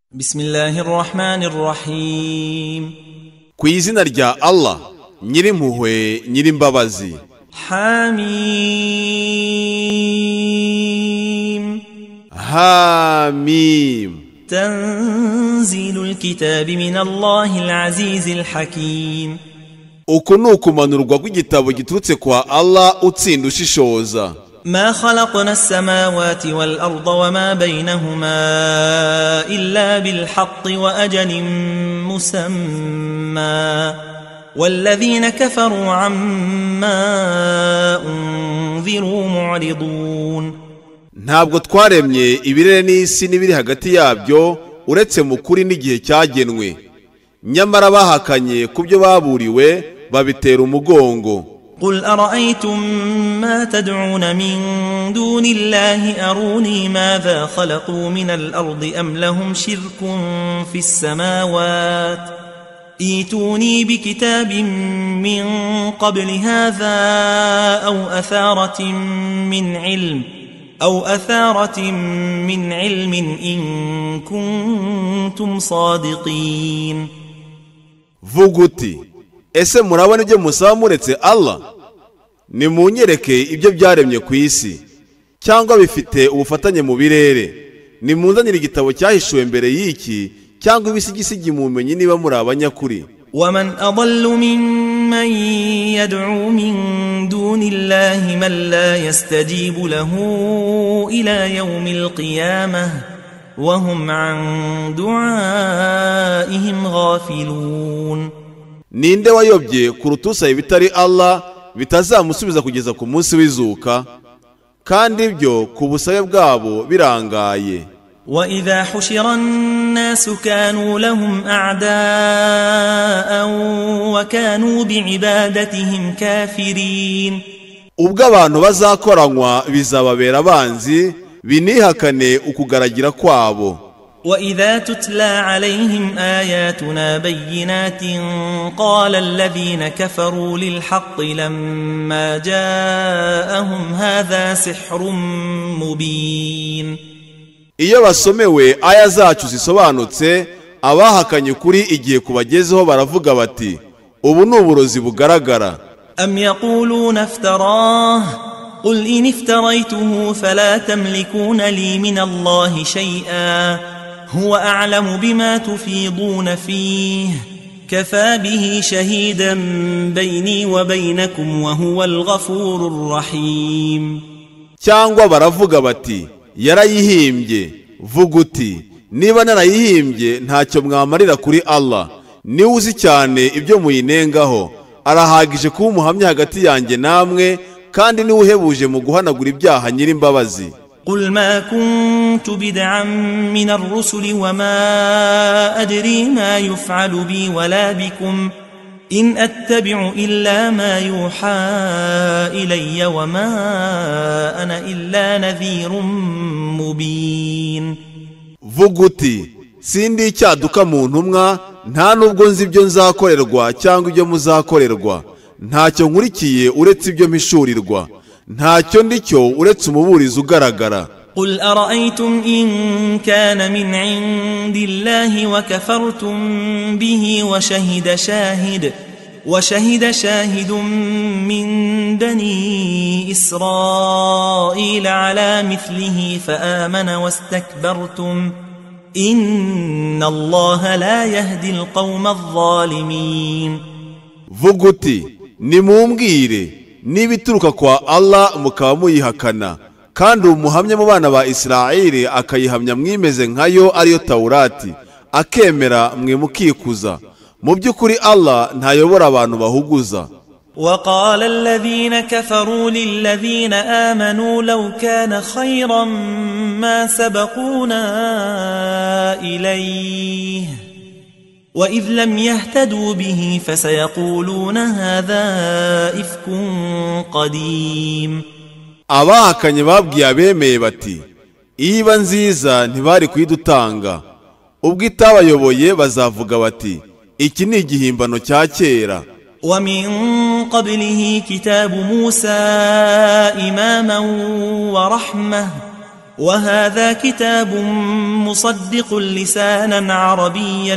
Bismillahir Rahmanir Rahim. Ku izina rya Allah nyirimpuhwe nyirimbabazi. Hamim. Hamim. Tanzilul kitabi min Allahil Azizil Hakim. Uku nukumanurwa kw'igitabo giturutse kwa Allah utsinda ushishoza. ما خلقنا السماوات والأرض وما بينهما إلا بالحق وأجل مسمى والذين كفروا عما أنذروا معرضون. Ntabwo twaremye ibirere n'isi n'ibiri hagati yabyo uretse mu kuri n'igihe cyagenwe, nyamara bahakanye kubyo baburiwe babitera umugongo. قل أرأيتم ما تدعون من دون الله أروني ماذا خلقوا من الأرض أم لهم شرك في السماوات ائتوني بكتاب من قبل هذا أو أثارة من علم إن كنتم صادقين. Vuguti ese murabona ibyo musaba muretse Allah? Nimunyereke ibyo byaremye ku isi cyangwa bifite ubufatanye mu birere. Nimunzanire igitabo cyahishuwe mbere y'iki cyangwa ibisigisigi mu bumenyi niba muri abanyakuri. ومن أضل ممن يدعو من دون الله من لا يستجيب له إلى يوم القيامة وهم عن دعائهم غافلون. Ninde wayobye kurutusa ibitari Allah bitazamusubiza kugeza ku munsi w'izuka, kandi ibyo ku busabe bwabo birangaye. وإذا حشر الناس كانوا لهم أعداء وكانوا بعبادتهم كافرين. Ubwo abantu bazakoranywa bizababera abanzi binihakane ukugaragira kwabo. وإذا تتلى عليهم آياتنا بينات قال الذين كفروا للحق لما جاءهم هذا سحر مبين. Iyo basomewe aya zacu zisobanutse abahakanye kuri igihe kubagezeho baravuga bati ubu nuburozi bugaragara. أم يقولون افتراه قل إن افتريته فلا تملكون لي من الله شيئا هو أعلم بما تفيضون فيه كفى به شهيدا بيني وبينكم وهو الغفور الرحيم. Cyangwa baravuga bati yarayihimbye. Vuguti niba narayihimbye ntacyo mwamarira kuri Allah, niwe uzi cyane ibyo muyinengaho, arahagije kuba umuhamya hagati yanjye namwe, kandi niwe uhebuje mu guhanagura ibyaha nyirimbabazi. قل ما كنت بدعا من الرسل وما أدري ما يفعل بي ولا بكم إن أتبع إلا ما يوحى إلي وما أنا إلا نذير مبين. Vuguti sindi icyaduka mu ntumwa, nta nubwo nzi ibyo nzakorerwa cyangwa ibyo muzakorerwa, ntacyo nkurikiye uretse ibyo mpishurirwa, ntacyo ndicyo uretse umuburizo ugaragara. قل أرأيتم إن كان من عند الله وكفرتم به وشهد شاهد من بني إسرائيل على مثله فآمن واستكبرتم إن الله لا يهدي القوم الظالمين. Vuguti nimumbwire nibituruka kwa Allah mukaba muyihakana, kandi umuhamya mu bana ba Isirayeli akayihamya mwimeze nkayo ariyo Taurati, akemera mwe mukikuza. Mu by'ukuri Allah ntayobora abantu bahuguza. وقال الذين كفروا للذين آمنوا لو كان خيرا ما سبقونا إليه وإذ لم يهتدوا به فسيقولون هذا إفك قديم. Abahakanye babwiye abemeye bati iba nziza ntibari kuyidutanga, ubwo itabayoboye bazavuga bati iki ni igihimbano cya kera. ومن قبله كتاب موسى إماما ورحمة وهذا كتاب مصدق لسانا عربيا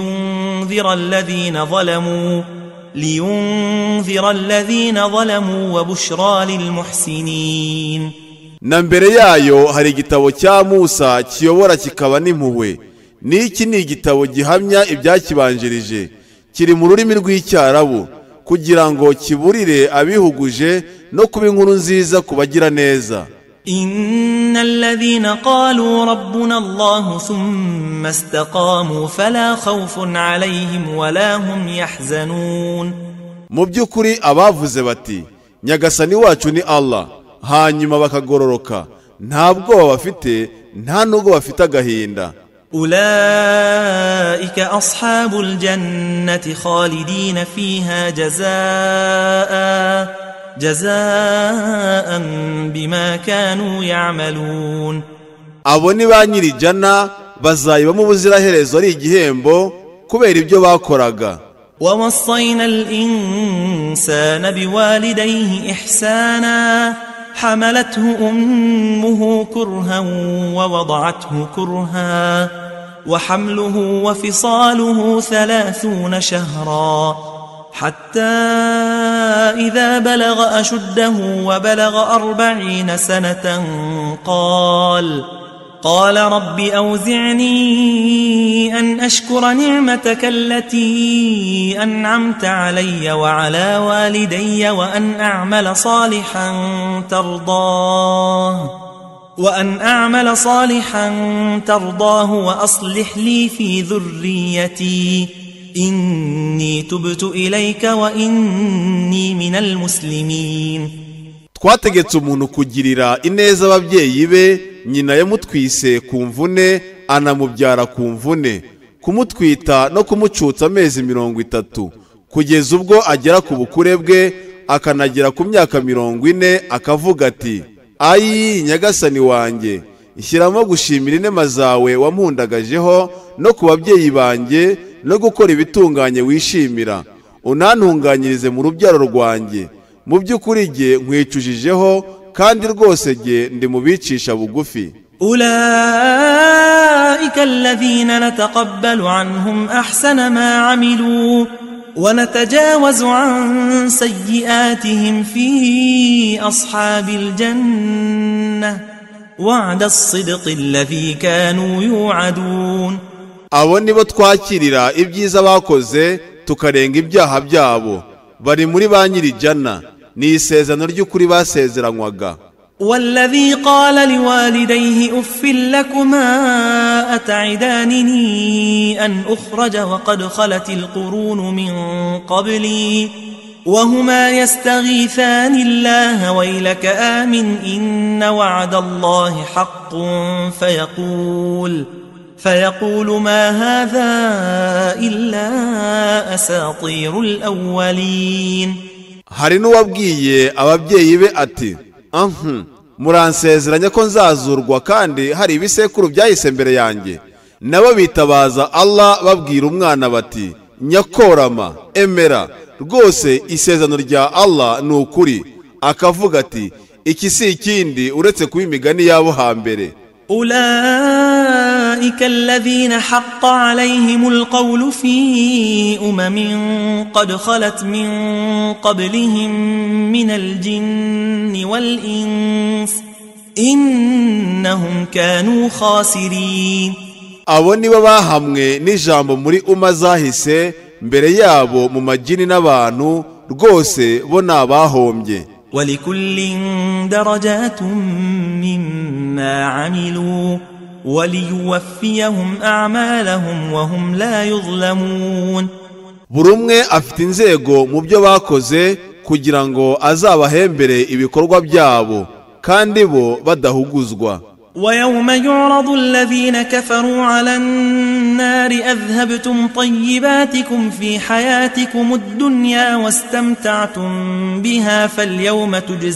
لينذر الذين ظلموا وبشرى للمحسنين. na mbere yayo hari igitabo cya Musa kiyobora kikaba n'impuhwe. Niki ni igitabo gihamya ibyakibanjirije, kiri mu rurimi rw'Icyarabu kugira ngo kiburire abihuguje no kuba inkuru nziza kubagira neza. innal ladhina qalu rabbuna Allah thumma istaqamu fala khawfun alayhim wala hum yahzanun. Mu by'ukuri abavuze bati Nyagasani wacu ni Allah, hanyuma bakagororoka, nta bwoba bafite, nta nubwo bafite agahinda. أولئك أصحاب الجنة خالدين فيها جزاء بما كانوا يعملون. abo ni ba nyiri jana bazayibamo ubuziraherezo ari igihembo kubera ibyo bakoraga. ووصينا الإنسان بوالديه إحسانا حملته أمه كرها ووضعته كرها وحمله وفصاله 30 شهرا حتى إذا بلغ أشده وبلغ 40 سنة قال رب أوزعني أن أشكر نعمتك التي أنعمت علي وعلى والدي وأن أعمل صالحا ترضاه وأصلح لي في ذريتي إني تبت إليك وإني من المسلمين. twategetse umuntu kugirira ineza ababyeyi be, nyina yamutwise ku mvune anamubyara ku mvune, kumutwita no kumucutsa amezi 30 kugeza ubwo agera ku bukure bwe, akanagera ku myaka 40, akavuga ati ayi Nyagasani wanjye, ishyiramo gushimira inema zawe wampundagajeho no ku babyeyi banjye no gukora ibitunganye wishimira, unantunganyirize mu rubyaro rwanjye. Mu by'ukuri jye nkwicujijeho kandi rwose jye ndi mubicisha bugufi. Ulaika alladhina nataqabbalu anhum ahsana ma amilu wa natajawazu an sayyi'atihim fi ashabil jannah wa'da as-sidqi alladhi kanu yu'adun. Abo nibo twakirira ibyiza bakoze tukarenga ibyaha byabo, bari muri ba nyiri jana, ni isezerano ry'ukuri basezeranywaga. والذي قال لوالديه أف لكما أتعدانني أن أخرج وقد خلت القرون من قبلي وهما يستغيثان الله ويلك آمن إن وعد الله حق فيقول ما هذا إلا أساطير الأولين. hari n'uwabwiye ababyeyi be ati muransezeranya ko nzazurwa kandi hari ibisekuru byahise mbere yanjye. Nabo bitabaza Allah babwira umwana bati nyakorama emera rwose isezerano rya Allah ni ukuri. Akavuga ati iki si ikindi uretse kuba imigani yabo hambere. أولئك الذين حق عليهم القول في قد خلت من قبلهم من الجن والإنس إنهم كانوا خاسرين. abo nibo bahamwe n'ijambo muri zahise mbere yabo mu majini n'abantu, rwose bo nabahombye. ولكل درجات مما عملوا وليوفيهم أعمالهم وهم لا يظلمون. buri umwe afite inzego mu byo bakoze kugira ngo azabahembere ibikorwa byabo kandi bo badahuguzwa. ويوم يعرض الذين كفروا على النار أذهبتم طيباتكم في حياتكم الدنيا واستمتعتم بها فاليوم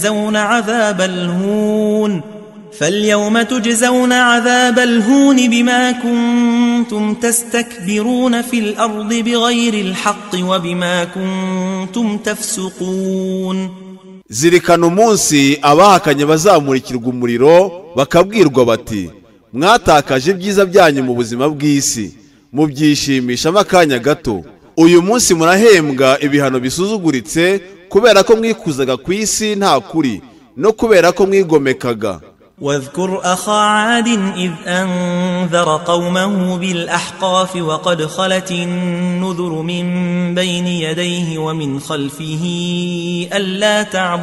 تجزون عذاب الهون بما كنتم تستكبرون في الأرض بغير الحق وبما كنتم تفسقون. zirikana umunsi abahakanye bazamurikirwa umuriro bakabwirwa bati mwatakaje ibyiza byanyu mu buzima bw'isi mubyishimisha akanya gato, uyu munsi murahembwa ibihano bisuzuguritse kubera ko mwikuzaga ku isi nta kuri no kubera ko mwigomekaga. واذكر أخا عاد إذ أنذر قومه بالأحقاف وقد خلت النذر من بين يديه ومن خلفه ألا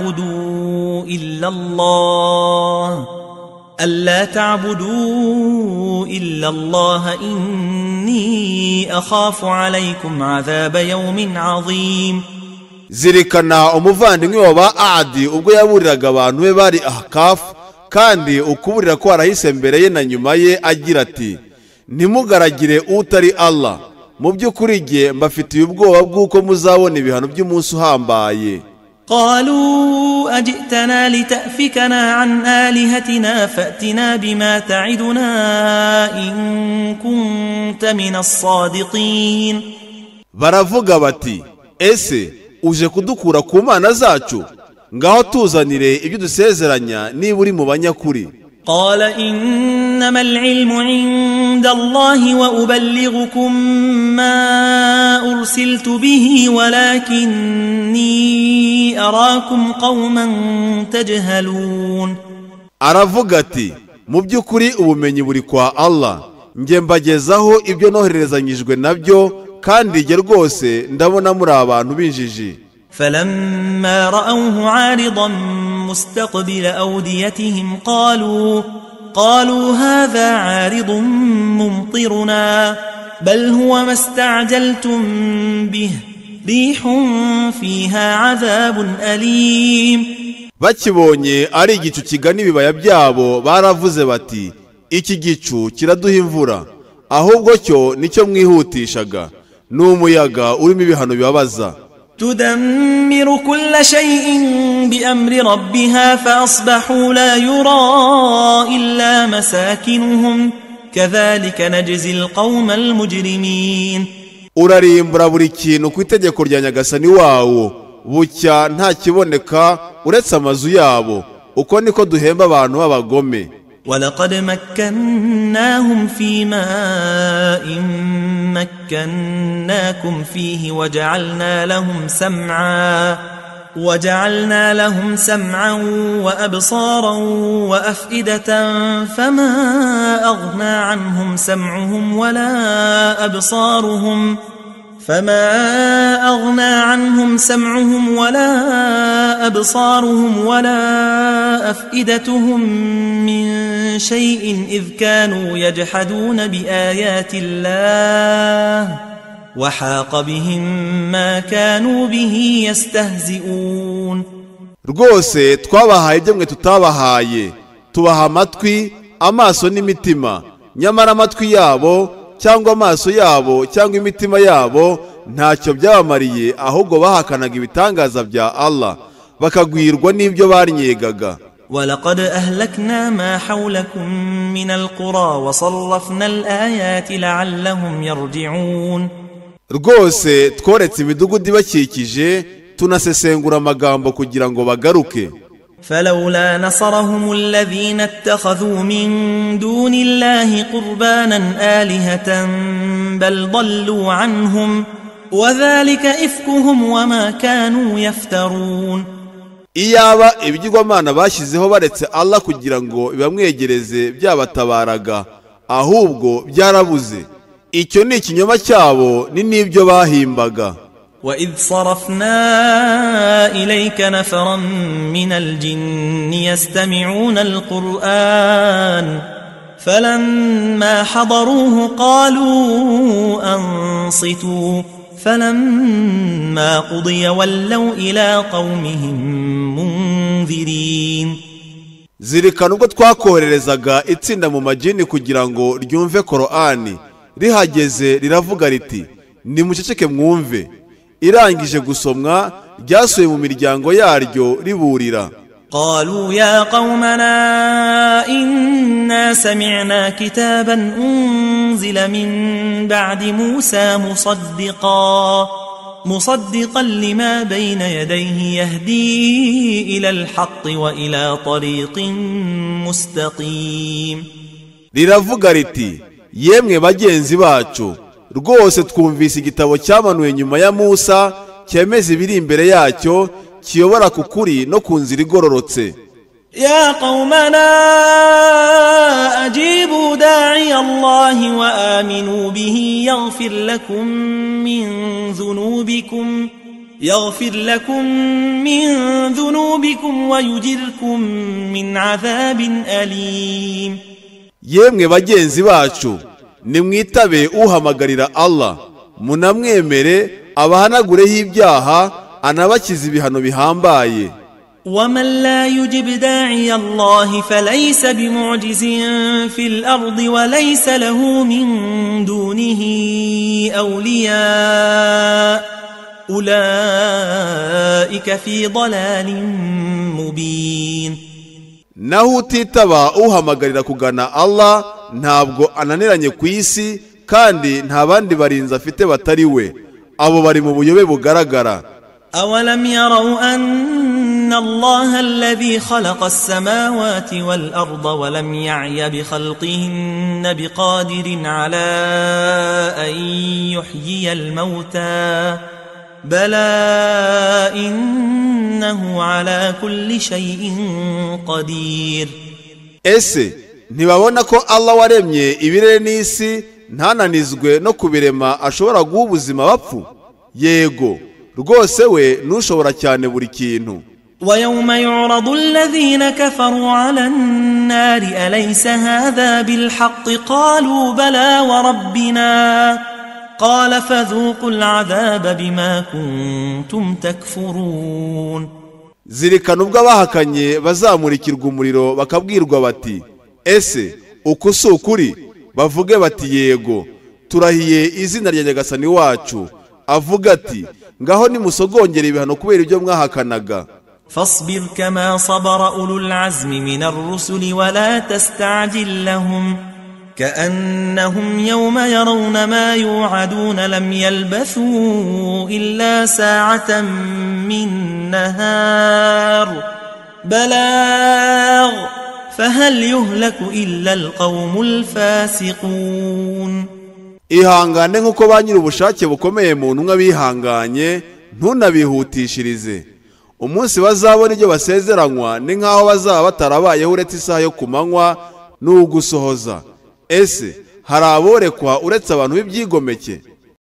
تعبدوا إلا الله إني أخاف عليكم عذاب يوم عظيم. zirikana umuvandimwe wa Adi ubwo yaburiraga abantu be bari Ahqaf, kandi ukuburira ko arahise mbere ye na nyuma ye agira ati ntimugaragire utari Allah, mu by'ukuri jye mbafitiye ubwoba bw'uko muzabona ibihano by'umunsi uhambaye. قالوا أجئتنا لتأفكنا عن آلهتنا فأتنا بما تعدنا إن كنت من الصادقين. baravuga bati ese uje kudukura ku mana zacu, ngaho tuzanire ibyo dusezeranya niba uri mu banyakuri. قال إنما العلم عند الله وأبلغكم ما أرسلت به ولكني أراكم قوما تجهلون. aravuga ati mu by'ukuri ubumenyi buri kwa Allah, njye mbagezaho ibyo nohererezanyijwe nabyo, kandi jye rwose ndabona muri abantu b'injiji. فلما رأوه عارضا مستقبل أوديتهم قالوا هذا عارض ممطرنا بل هو ما استعجلتم به ريح فيها عذاب أليم. bakibonye ari igicu kigana ibibaya byabo baravuze bati iki gicu kiraduha imvura, ahubwo cyo nicyo mwihutishaga, ni umuyaga urimo ibihano bibabaza. تدمر كل شيء بأمر ربها فأصبحوا لا يرى إلا مساكنهم كذلك نجزي القوم المجرمين. urarimbura buri kintu ku itegeko rya Nyagasani wawo, bucya nta kiboneka uretse amazu yabo, uko niko duhemba abantu b'abagome. ولقد مكناهم في ماء مكناكم فيه وجعلنا لهم سمعا وأبصارا وأفئدة فما أغنى عنهم سمعهم ولا أبصارهم ولا أفئدتهم من شيء إذ كانوا يجحدون بآيات الله وحاق بهم ما كانوا به يستهزئون. rwose twabahaye ibyo mwe tutabahaye, tubaha amatwi, amaso n'imitima, nyamara amatwi yabo cyangwa amaso yabo cyangwa imitima yabo ntacyo byabamariye, ahubwo bahakanaga ibitangaza bya Allah bakagwirwa n'ibyo barnyegaga. ولقد أهلكنا ما حولكم من القرى وصرفنا الآيات لعلهم يرجعون. rwose tworetse imidugudu ibakikije tunasesengura amagambo kugira ngo bagaruke. فلولا نصرهم الذين اتخذوا من دون الله قربانا آلهة بل ضلوا عنهم وذلك إفكهم وما كانوا يفترون. iyaba ibigirwamana bashyizeho baretse Allah kugira ngo ibamwegereze byabatabaraga, ahubwo byarabuze, icyo ni ikinyoma cyabo ni n'ibyo bahimbaga. وإذ صرفنا إليك نفرا من الجن يستمعون القرآن فلما حضروه قالوا أنصتوا فلما قضي ولوا إلى قومهم منذرين. zirikana ubwo twakohererezaga itsinda mu majini kugira ngo ryumve Qur'ani, rihageze riravuga riti nimuceceke mwumve, irangije gusomwa ryasuye mu miryango yaryo riburira. قالوا يا قومنا إنا سمعنا كتابا أنزل من بعد موسى مصدقا لما بين يديه يهدي إلى الحق وإلى طريق مستقيم. riravuga riti yemwe bagenzi bacu rwose twumvise igitabo cyamanuwe nyuma ya Musa cyemeza ibiri imbere yacyo kiyobora ku kuri no ku nzira igororotse. يا قومنا أجيبوا داعي الله وآمنوا به يغفر لكم من ذنوبكم ويجركم من عذاب أليم. yemwe bagenzi bacu nimwitabe uhamagarira Allah munamwemere abahanagureho ibyaha anabakiza ibihano bihambaye. ومن لا يجب داعي الله فليس بمعجز في الأرض وليس له من دونه أولياء أولئك في ضلال مبين. naho utitaba uhamagarira kugana Allah ntabwo ananiranye ku isi kandi nta bandi barinzi afite batari we, abo bari mu buyobe bugaragara. أولم يروا أن الله الذي خلق السماوات والأرض ولم يعي بخلقهن بقادر على أن يحيي الموتى بلى إنه على كل شيء قدير. ese ntibabona ko Allah waremye ibirere n'isi ntananizwe no kubirema ashobora guha ubuzima bapfu? Yego rwose we nushobora cyane buri kintu. ويوم يعرض الذين كفروا على النار أليس هذا بالحق قالوا بلى وربنا قال فذوقوا العذاب بما كنتم تكفرون. zirikana ubwo abahakanye bazamurikirwa umuriro bakabwirwa bati ese uko si ukuri? bavuge bati yego turahiye izina rya Nyagasani wacu. avuga ati ngaho nimusogongera ibihano kubera ibyo mwahakanaga. فاصبر كما صبر أولو العزم من الرسل ولا تستعجل لهم كأنهم يوم يرون ما يوعدون لم يلبثوا إلا ساعة من نهار بلاغ فهل يهلك إلا القوم الفاسقون. ihangane nk'uko ba nyiri ubushake bukomeye mu ntumwa bihanganye ntunabihutishirize. umunsi bazabona ibyo basezeranywa ni nk'aho bazaba batarabayeho uretse isaha yo ku manywa n'ugusohoza. ese hari aborekwa uretse abantu b'ibyigomeke?